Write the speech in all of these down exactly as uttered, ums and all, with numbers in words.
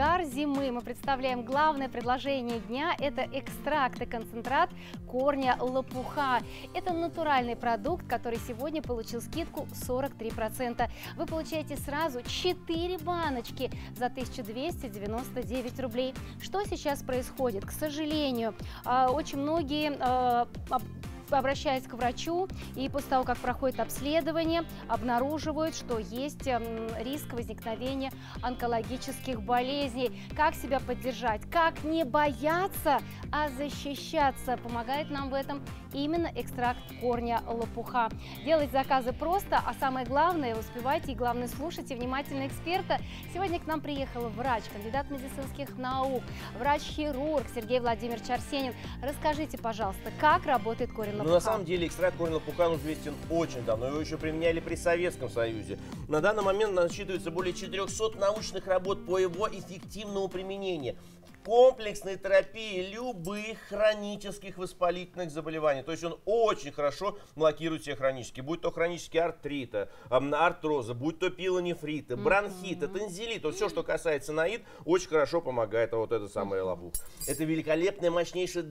разгар зимы мы представляем главное предложение дня. Это экстракт и концентрат корня лопуха. Это натуральный продукт, который сегодня получил скидку сорок три процента. Вы получаете сразу четыре баночки за тысячу двести девяносто девять рублей. Что сейчас происходит? К сожалению, очень многие, обращаясь к врачу и после того, как проходит обследование, обнаруживают, что есть риск возникновения онкологических болезней. Как себя поддержать? Как не бояться, а защищаться? Помогает нам в этом именно экстракт корня лопуха. Делать заказы просто, а самое главное, успевайте и, главное, слушайте внимательно эксперта. Сегодня к нам приехал врач, кандидат медицинских наук, врач-хирург Сергей Владимирович Арсенин. Расскажите, пожалуйста, как работает корень лопуха? Ну, на самом деле, экстракт корня лопуха известен очень давно. Его еще применяли при Советском Союзе. На данный момент насчитывается более четырёхсот научных работ по его эффективному применению. Комплексной терапии любых хронических воспалительных заболеваний. То есть он очень хорошо блокирует все хронические. Будь то хронические артриты, артрозы, будь то пилонефриты, бронхиты, тонзиллит. Вот все, что касается наид, очень хорошо помогает вот это самое лопух. Это великолепное, мощнейшее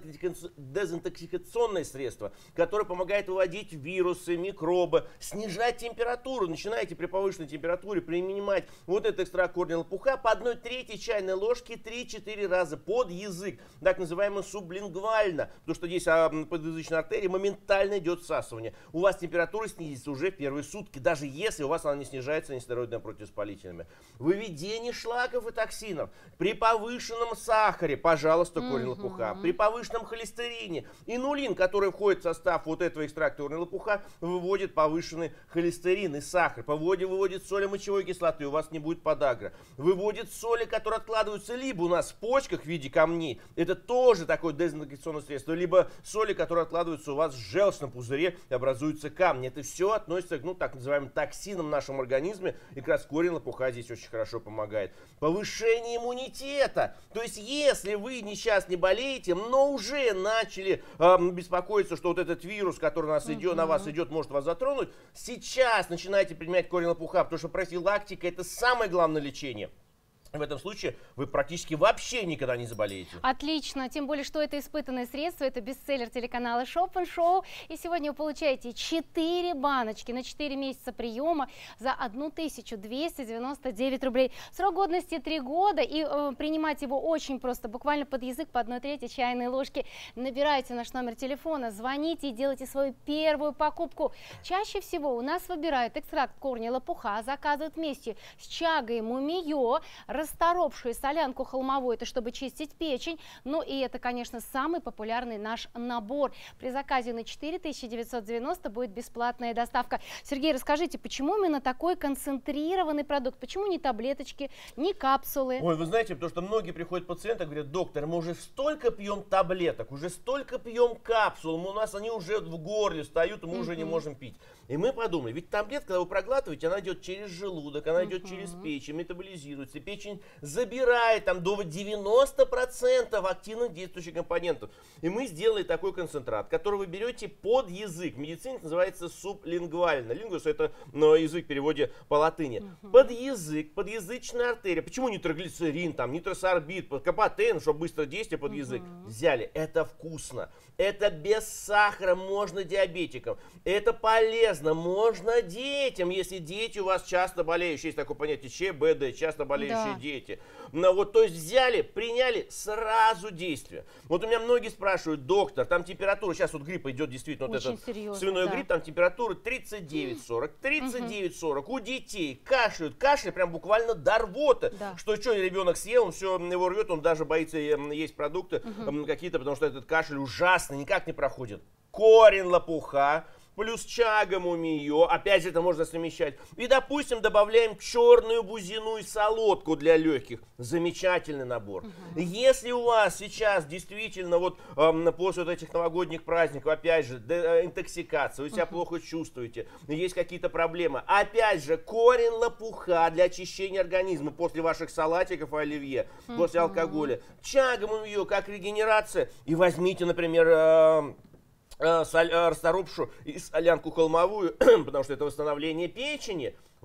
дезинтоксикационное средство, которое помогает выводить вирусы, микробы, снижать температуру. Начинаете при повышенной температуре принимать вот этот экстракт корня лопуха по одной трети чайной ложки три-четыре раза под язык, так называемо сублингвально, потому что здесь а, подъязычной артерии моментально идет всасывание. У вас температура снизится уже в первые сутки, даже если у вас она не снижается нестероидными противовоспалительными. Выведение шлаков и токсинов при повышенном сахаре, пожалуйста, корень лопуха, при повышенном холестерине. Инулин, который входит в состав вот этого экстракта корня лопуха, выводит повышенный холестерин и сахар, выводит, выводит соли мочевой кислоты, у вас не будет подагра, выводит соли, которые откладываются либо у нас в почках в виде камней, это тоже такое дезинтоксикационное средство, либо соли, которые откладываются у вас в желчном пузыре и образуются камни. Это все относится к, ну, так называемым токсинам в нашем организме, и как раз корень лопуха здесь очень хорошо помогает. Повышение иммунитета, то есть если вы сейчас не болеете, но уже начали э, беспокоиться, что вот этот вирус, который у нас идет, uh-huh. на вас идет, может вас затронуть, сейчас начинайте применять корень лопуха, потому что профилактика — это самое главное лечение. В этом случае вы практически вообще никогда не заболеете. Отлично, тем более, что это испытанное средство, это бестселлер телеканала Shop and Show. И сегодня вы получаете четыре баночки на четыре месяца приема за тысячу двести девяносто девять рублей. Срок годности три года, и э, принимать его очень просто, буквально под язык по одной трети чайной ложки. Набирайте наш номер телефона, звоните и делайте свою первую покупку. Чаще всего у нас выбирают экстракт корня лопуха, заказывают вместе с чагой мумиё, расторопшую солянку холмовую, это чтобы чистить печень. Ну и это, конечно, самый популярный наш набор. При заказе на четыре тысячи девятьсот девяносто будет бесплатная доставка. Сергей, расскажите, почему именно такой концентрированный продукт? Почему не таблеточки, не капсулы? Ой, вы знаете, потому что многие приходят пациенты и говорят: доктор, мы уже столько пьем таблеток, уже столько пьем капсул, у нас они уже в горле встают, и мы mm-hmm. уже не можем пить. И мы подумали, ведь таблетка, когда вы проглатываете, она идет через желудок, она идет uh-huh. через печень, метаболизируется. Печень забирает там до девяноста процентов активных действующих компонентов. И мы сделали такой концентрат, который вы берете под язык. В медицине называется сублингвально. Лингвус — это ну, язык в переводе по латыни. Uh-huh. Под язык, подъязычная артерия. Почему нитроглицерин, там, нитросорбит, капотен, чтобы быстро действие под uh-huh. язык? Взяли. Это вкусно. Это без сахара, можно диабетикам. Это полезно, можно детям, если дети у вас часто болеющие. Есть такое понятие ЧБД, часто болеющие да. дети. Но вот, то есть взяли, приняли, сразу действие. Вот у меня многие спрашивают: доктор, там температура, сейчас вот грипп идет действительно, вот этот серьезно, свиной да. грипп, там температура тридцать девять сорок, тридцать девять сорок. У детей кашляют, кашля прям буквально до рвоты. Да. Что, что ребенок съел, он все его рвет, он даже боится есть продукты угу. какие-то, потому что этот кашель ужасный, никак не проходит. Корень лопуха плюс чага мумиё, опять же это можно совмещать. И, допустим, добавляем черную бузину и солодку для легких. Замечательный набор. Угу. Если у вас сейчас действительно вот эм, после вот этих новогодних праздников, опять же, интоксикация, вы себя угу. плохо чувствуете, есть какие-то проблемы, опять же, корень лопуха для очищения организма после ваших салатиков и оливье, угу. после алкоголя. Чага мумиё как регенерация. И возьмите, например, э, расторопшу и солянку холмовую, потому что это восстановление печени.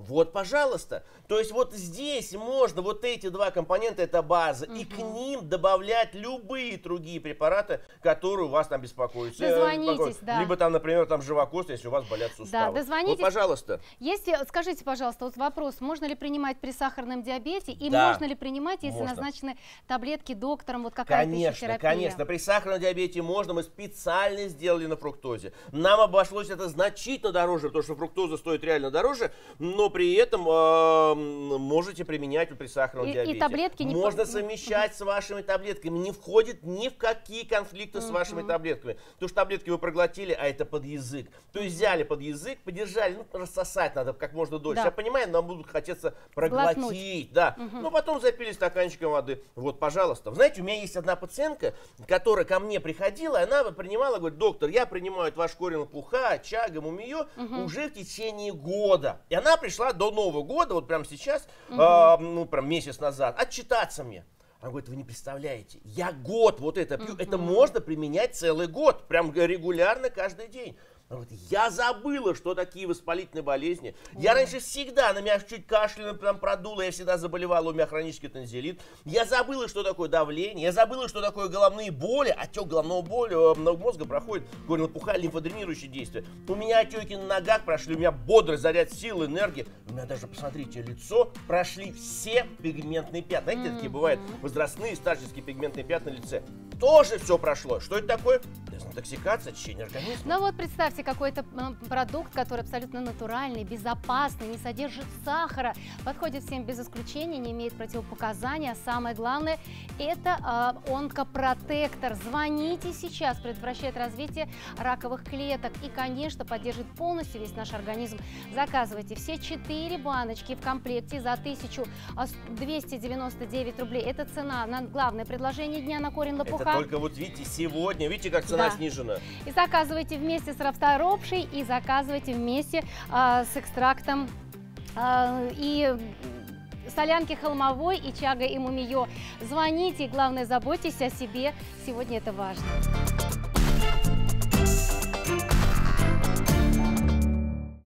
Вот, пожалуйста. То есть вот здесь можно вот эти два компонента, это база, угу. и к ним добавлять любые другие препараты, которые у вас там беспокоят. Дозвонитесь, да. Либо там, например, там живокост, если у вас болят суставы. Да, дозвонитесь. Вот, пожалуйста. Если, скажите, пожалуйста, вот вопрос, можно ли принимать при сахарном диабете и да, можно ли принимать, если можно. назначены таблетки доктором, вот какая-то еще терапия? Конечно, конечно. При сахарном диабете можно, мы специально сделали на фруктозе. Нам обошлось это значительно дороже, потому что фруктоза стоит реально дороже, но при этом э, можете применять при сахарном и, диабете. И таблетки не можно совмещать с вашими таблетками, не входит ни в какие конфликты с вашими таблетками. Потому что таблетки вы проглотили, а это под язык. То есть взяли под язык, подержали, ну рассосать надо как можно дольше. Да. Я понимаю, нам будут хотеться проглотить, Глотнуть. да. Угу. Но потом запили стаканчиком воды. Вот, пожалуйста. Вы знаете, у меня есть одна пациентка, которая ко мне приходила, и она принимала, говорит, доктор, я принимаю ваш корень лопуха, чага, мумию угу. уже в течение года. И она пришла до Нового года, вот прямо сейчас, угу. э, ну прям месяц назад, отчитаться мне. Она говорит, вы не представляете, я год вот это пью, uh-huh. это можно применять целый год, прям регулярно каждый день. Она говорит, я забыла, что такие воспалительные болезни. Uh-huh. Я раньше всегда, на меня чуть кашляно прям продуло, я всегда заболевала, у меня хронический танзелит. Я забыла, что такое давление, я забыла, что такое головные боли, отек головного боли, мозга проходит, корень лопуха, лимфодренирующие действия. У меня отеки на ногах прошли, у меня бодрый заряд сил, энергии. У меня даже, посмотрите, лицо, прошли все пигментные пятна. Знаете, uh-huh. такие бывают возрастные, старческие пигментные пятна на лице. Тоже все прошло. Что это такое? Дезинтоксикация, очищение организма. Ну вот представьте, какой-то продукт, который абсолютно натуральный, безопасный, не содержит сахара, подходит всем без исключения, не имеет противопоказаний. А самое главное, это э, онкопротектор. Звоните сейчас, предотвращает развитие раковых клеток и, конечно, поддержит полностью весь наш организм. Заказывайте все четыре баночки в комплекте за тысячу двести девяносто девять рублей. Это цена на главное предложение дня на корень лопуха. Это только вот видите, сегодня, видите, как цена да. снижена. И заказывайте вместе с расторопшей, и заказывайте вместе а, с экстрактом а, и солянки холмовой, и чага, и мумиё. Звоните, и главное, заботьтесь о себе. Сегодня это важно.